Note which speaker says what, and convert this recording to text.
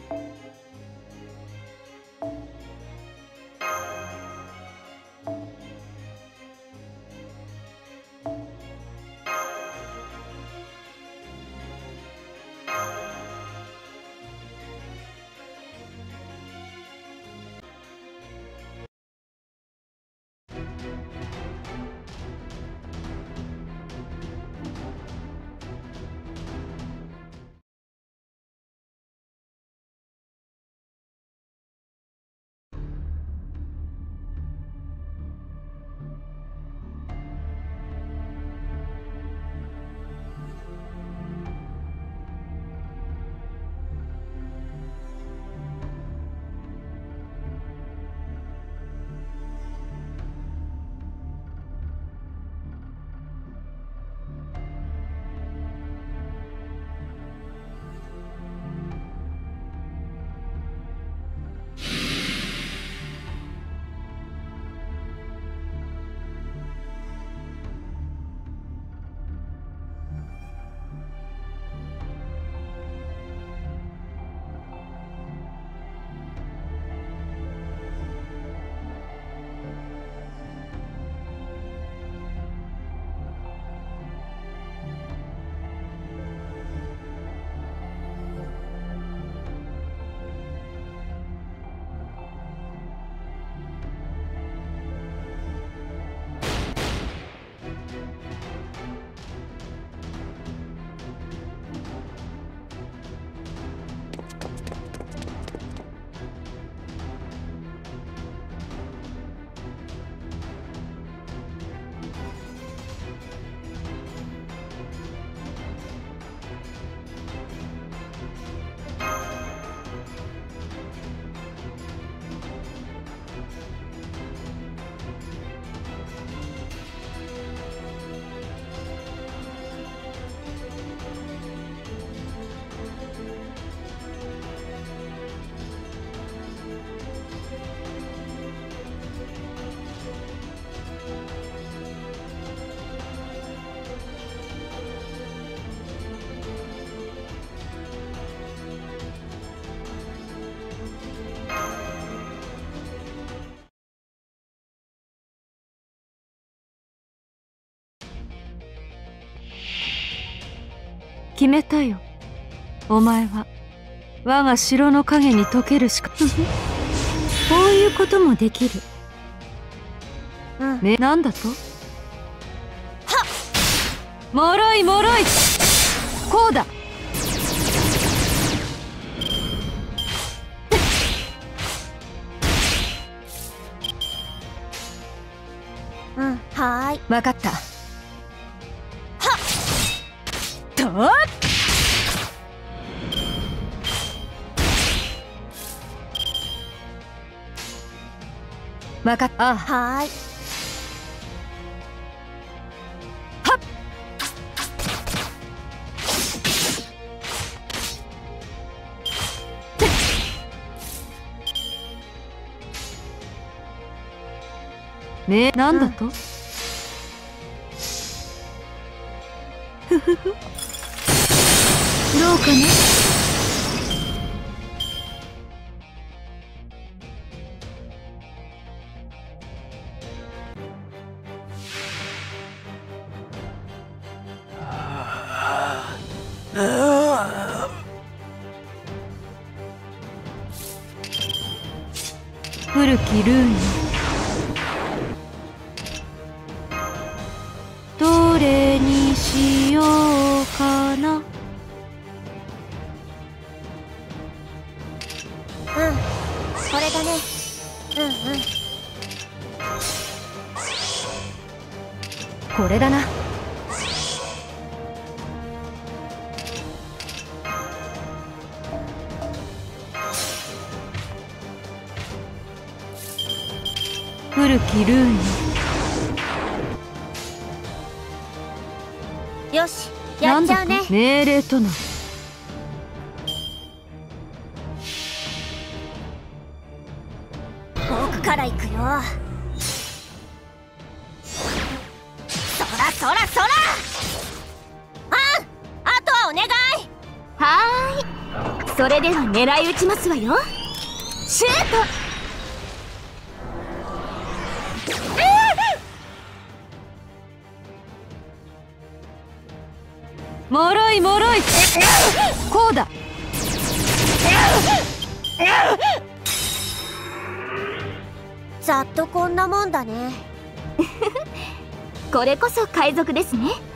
Speaker 1: 決めたよ。お前は我が城の影に溶けるしかこういうこともできる。ね、なんだと？はっ！もろいもろい！こうだ！
Speaker 2: はーい。
Speaker 1: わかった。はっ！とっ！わかった。
Speaker 2: はーい。
Speaker 1: はっ！なんだと？ふふふ。どうかな？古きルーンよ、どれにしようかな。
Speaker 2: これだね。
Speaker 1: これだな。古きルーンよ。
Speaker 2: よし、やっちゃうね。
Speaker 1: 命令とな。
Speaker 2: 僕から行くよ。そらそらそら。あとはお願い。
Speaker 3: はーい、
Speaker 2: それでは狙い撃ちますわよ。シュー
Speaker 1: ト。もろいもろい。こうだ。
Speaker 2: ざっとこんなもんだね。これこそ海賊ですね。